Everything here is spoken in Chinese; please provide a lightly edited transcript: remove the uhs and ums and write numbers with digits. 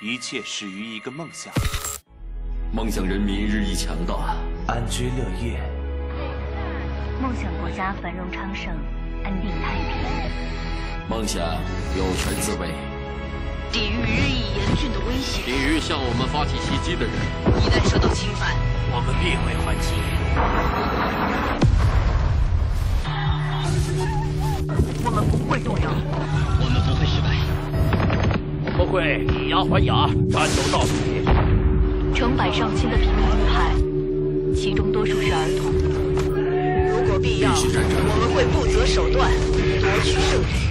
一切始于一个梦想。 梦想人民日益强大， 安居乐业。 梦想国家繁荣昌盛，安定太平。 梦想有权自卫， 抵御日益严峻的威胁， 抵御向我们发起袭击的人。 一旦受到侵犯， 我们必会还击。 我们不会动摇， 我们不会失败，我们会以牙还牙，战斗到底。 成百上千的平民遇害，其中多数是儿童。 如果必要，我们会不择手段夺取胜利。